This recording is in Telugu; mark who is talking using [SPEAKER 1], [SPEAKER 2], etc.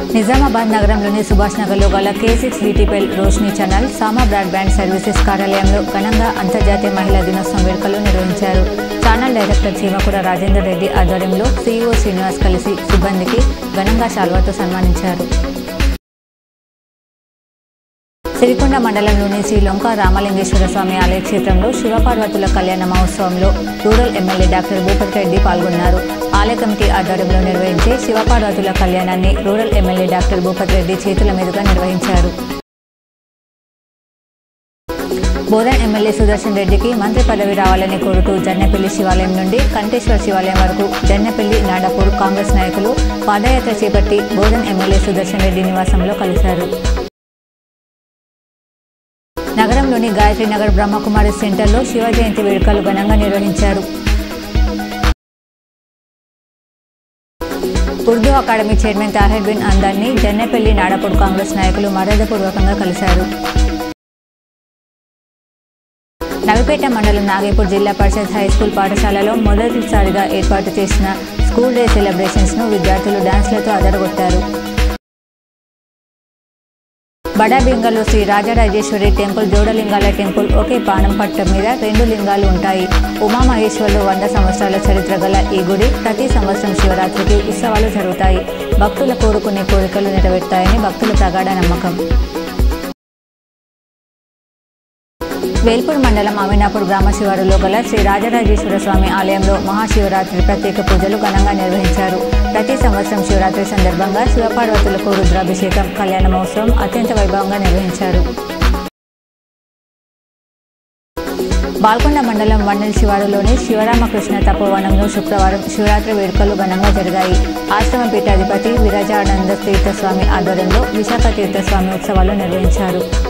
[SPEAKER 1] నిజామాబాద్ నగరంలోని సుభాష్ నగర్లో గల K6 VTPL రోషిని ఛానల్ సామా బ్రాడ్బ్యాండ్ సర్వీసెస్ కార్యాలయంలో ఘనంగా అంతర్జాతీయ మహిళా దినోత్సవం వేడుకలు నిర్వహించారు. ఛానల్ డైరెక్టర్ చీమకూర రాజేందర్ రెడ్డి ఆధ్వర్యంలో CEO శ్రీనివాస్ కలిసి సిబ్బందికి ఘనంగా శాల్వాతో సన్మానించారు. సిరికొండ మండలంలోని శ్రీ లొంక రామలింగేశ్వర స్వామి ఆలయ క్షేత్రంలో శివపార్వతుల కళ్యాణ మహోత్సవంలో rural MLA doctor Bhupathi Reddy పాల్గొన్నారు. ఆలయ కమిటీ ఆధ్వర్యంలో నిర్వహించే శివపార్వతుల కళ్యాణాన్ని rural MLA doctor Bhupathi Reddy చేతుల మీదుగా నిర్వహించారు. బోధన్ ఎమ్మెల్యే సుదర్శన్ రెడ్డికి మంత్రి పదవి రావాలని కోరుతూ జన్నెపల్లి శివాలయం నుండి కంటేశ్వర శివాలయం వరకు జన్నెపల్లి నాడపూర్ కాంగ్రెస్ నాయకులు పాదయాత్ర చేపట్టి బోధన్ ఎమ్మెల్యే సుదర్శన్ రెడ్డి నివాసంలో కలిశారు. నగరంలోని గాయత్రి నగర్ బ్రహ్మకుమారి సెంటర్లో శివ జయంతి వేడుకలు ఘనంగా నిర్వహించారు. ఉర్దూ అకాడమీ చైర్మన్ తాహిర్ బిన్ అందాన్ని జన్నెపల్లి నాడపూర్ కాంగ్రెస్ నాయకులు మర్యాదపూర్వకంగా కలిశారు. నవిపేట మండలం నాగేపూర్ జిల్లా పరిషత్ హైస్కూల్ పాఠశాలలో మొదటిసారిగా ఏర్పాటు చేసిన స్కూల్ డే సెలబ్రేషన్స్ను విద్యార్థులు డాన్స్లతో అదరగొట్టారు. బడాబింగలో శ్రీ రాజరాజేశ్వరి టెంపుల్ జోడలింగాల టెంపుల్ ఒకే పానం పట్టం మీద 2 లింగాలు ఉంటాయి. ఉమామహేశ్వర్లో 100 సంవత్సరాల చరిత్ర గల ఈ గుడి ప్రతి సంవత్సరం శివరాత్రికి ఉత్సవాలు జరుగుతాయి. భక్తుల కోరుకునే కోరికలు నెరవేరుతాయని భక్తుల ప్రగాఢ నమ్మకం. వేల్పూర్ మండలం అమీనాపూర్ గ్రామ శివారులో గల శ్రీ రాజరాజేశ్వర స్వామి ఆలయంలో మహాశివరాత్రి ప్రత్యేక పూజలు ఘనంగా నిర్వహించారు. ప్రతి సంవత్సరం శివరాత్రి సందర్భంగా శివపార్వతులకు రుద్రాభిషేకం కళ్యాణ మహోత్సవం అత్యంత వైభవంగా నిర్వహించారు. బాల్కొండ మండలం వన్నెల్ శివారులోని శివరామకృష్ణ తపోవనంలో శుక్రవారం శివరాత్రి వేడుకలు ఘనంగా జరిగాయి. ఆశ్రమ పీఠాధిపతి విరాజానంద తీర్థస్వామి ఆధ్వర్యంలో విశాఖ తీర్థస్వామి ఉత్సవాలు నిర్వహించారు.